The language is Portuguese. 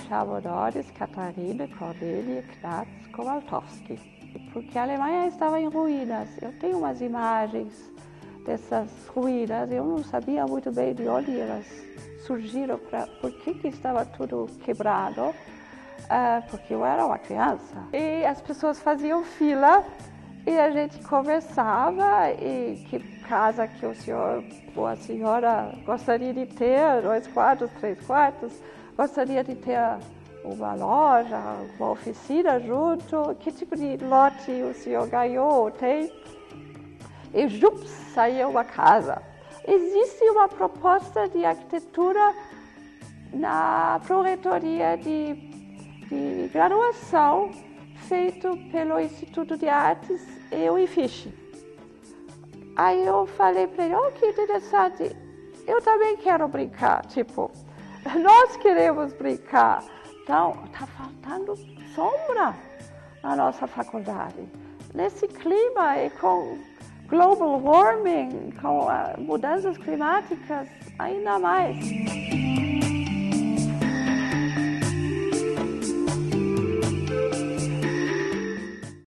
chamo Doris Catarina Cornelia Knatz Kowaltowski, porque a Alemanha estava em ruínas. Eu tenho umas imagens dessas ruínas, eu não sabia muito bem de onde elas surgiram, por que estava tudo quebrado, porque eu era uma criança. E as pessoas faziam fila e a gente conversava, e que casa que o senhor ou a senhora gostaria de ter, 2 quartos, 3 quartos, gostaria de ter uma loja, uma oficina junto, que tipo de lote o senhor ganhou ou tem? E jups, saiu uma casa. Existe uma proposta de arquitetura na Pró-Reitoria de graduação feito pelo Instituto de Artes e o IFISH. Aí eu falei para ele, oh, que interessante, eu também quero brincar, tipo, nós queremos brincar. Então, está faltando sombra na nossa faculdade. Nesse clima e com global warming, com mudanças climáticas, ainda mais.